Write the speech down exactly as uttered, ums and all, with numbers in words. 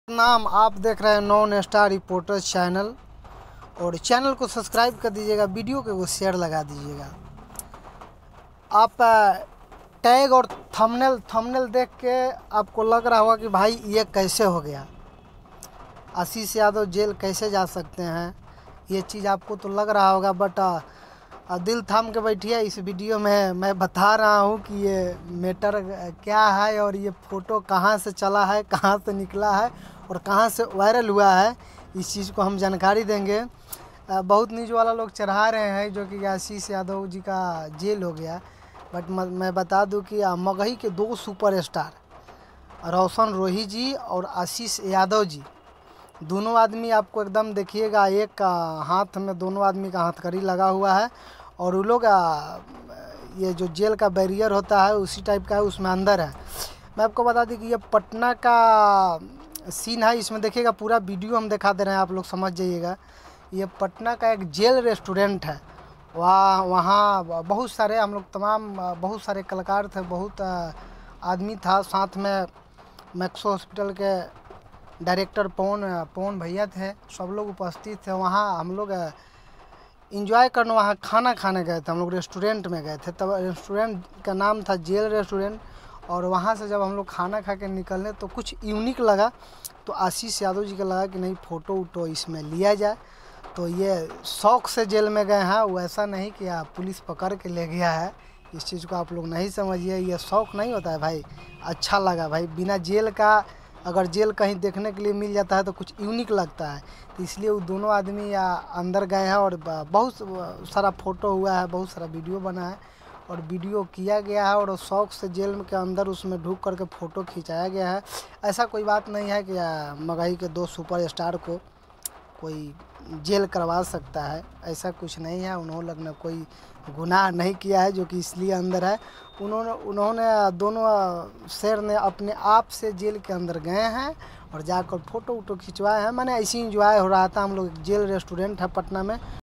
नाम आप देख रहे हैं नॉन स्टार रिपोर्टर्स चैनल और चैनल को सब्सक्राइब कर दीजिएगा, वीडियो को वो शेयर लगा दीजिएगा। आप टैग और थंबनेल थंबनेल देख के आपको लग रहा होगा कि भाई ये कैसे हो गया, आशीष यादव जेल कैसे जा सकते हैं, ये चीज़ आपको तो लग रहा होगा। बट दिल थाम के बैठिए, इस वीडियो में मैं बता रहा हूँ कि ये मैटर क्या है और ये फ़ोटो कहाँ से चला है, कहाँ से निकला है और कहाँ से वायरल हुआ है, इस चीज़ को हम जानकारी देंगे। बहुत न्यूज़ वाला लोग चढ़ा रहे हैं जो कि आशीष यादव जी का जेल हो गया, बट मैं बता दूं कि मगही के दो सुपरस्टार रोशन रोही जी और आशीष यादव जी, दोनों आदमी आपको एकदम देखिएगा, एक का हाथ में दोनों आदमी का हथकड़ी लगा हुआ है और वो लोग ये जो जेल का बैरियर होता है उसी टाइप का है, उसमें अंदर है। मैं आपको बता दूं कि ये पटना का सीन है, इसमें देखिएगा पूरा वीडियो हम दिखा दे रहे हैं, आप लोग समझ जाइएगा। ये पटना का एक जेल रेस्टोरेंट है, वहाँ वहाँ बहुत सारे हम लोग तमाम बहुत सारे कलाकार थे, बहुत आदमी था, साथ में मैक्सो हॉस्पिटल के डायरेक्टर पवन पवन भैया थे, सब लोग उपस्थित थे। वहाँ हम लोग इंजॉय करने वहाँ खाना खाने गए थे, हम लोग रेस्टोरेंट में गए थे, तब रेस्टोरेंट का नाम था जेल रेस्टोरेंट। और वहाँ से जब हम लोग खाना खा के निकलने तो कुछ यूनिक लगा, तो आशीष यादव जी का लगा कि नहीं फ़ोटो वोटो इसमें लिया जाए, तो ये शौक़ से जेल में गए हैं। वो ऐसा नहीं कि पुलिस पकड़ के ले गया है, इस चीज़ को आप लोग नहीं समझिए, ये शौक़ नहीं होता है भाई, अच्छा लगा भाई। बिना जेल का अगर जेल कहीं देखने के लिए मिल जाता है तो कुछ यूनिक लगता है, तो इसलिए वो दोनों आदमी या अंदर गए हैं और बहुत सारा फ़ोटो हुआ है, बहुत सारा वीडियो बना है और वीडियो किया गया है और शौक़ से जेल के अंदर उसमें ढुक करके फ़ोटो खिंचाया गया है। ऐसा कोई बात नहीं है कि मगही के दो सुपरस्टार को कोई जेल करवा सकता है, ऐसा कुछ नहीं है। उन्होंने लगने कोई गुनाह नहीं किया है जो कि इसलिए अंदर है। उन्होंने उन्होंने दोनों शेर ने अपने आप से जेल के अंदर गए हैं और जाकर फ़ोटो वोटो खिंचवाए हैं। मैंने ऐसे ही इंजॉय हो रहा था, हम लोग जेल रेस्टोरेंट है पटना में।